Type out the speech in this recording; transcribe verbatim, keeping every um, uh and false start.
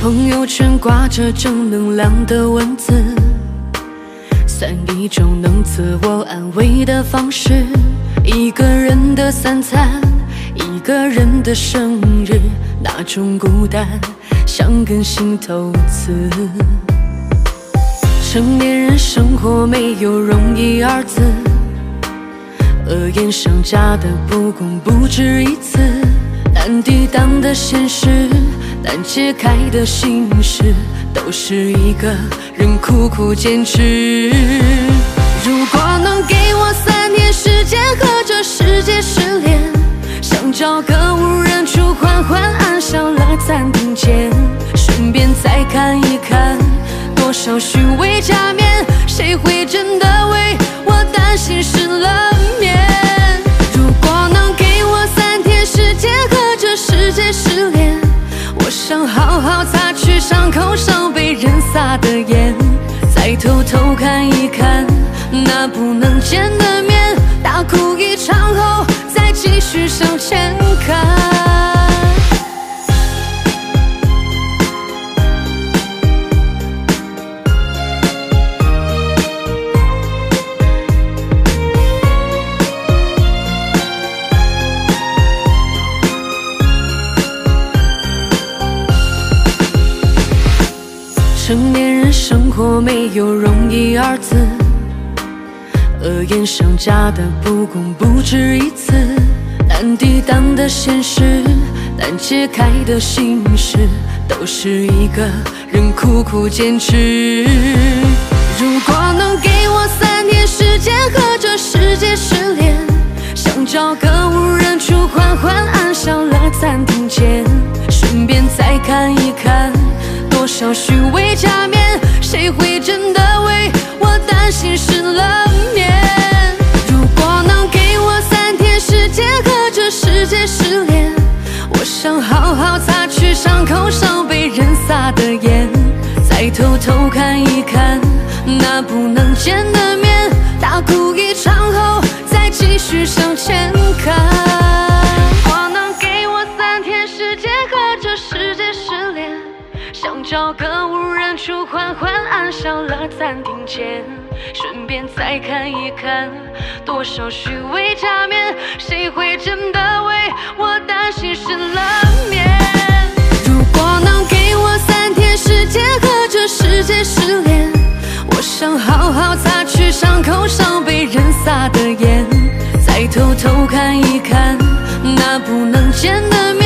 朋友圈挂着正能量的文字，算一种能自我安慰的方式。一个人的三餐，一个人的生日，那种孤单像根心头刺。成年人生活没有容易二字，恶言相加的不公不止一次，难抵挡的现实，难解开的心事，都是一个人苦苦坚持。如果能给我三天时间和这世界失联，想找个无人处缓缓按下了暂停键，顺便再看一看多少虚伪假面，谁会真的为我担心失了眠？如果能给我三天时间和这世界失联，我想好好擦去伤口上被人撒的盐，再偷偷看一看那不能见的面，大哭一场后再继续向前看。成年人生活没有容易二字，恶言相加的不公不止一次，难抵挡的现实，难解开的心事，都是一个人苦苦坚持。如果能给我三天时间和这世界失联，想找个无人处缓缓按下了暂停键，顺便再看一看多少虚伪假面，谁会真的为我担心失了眠？如果能给我三天时间和这世界失联，我想好好擦去伤口上被人撒的盐，再偷偷看一看那不能见的面，大哭一场后再继续向前看。我能给我三天时间和这世界失联，想找个无人处缓缓按下了暂停键，顺便再看一看多少虚伪假面，谁会真的为我担心失了眠？如果能给我三天时间和这世界失联，我想好好擦去伤口上被人撒的盐，再偷偷看一看那不能见的面，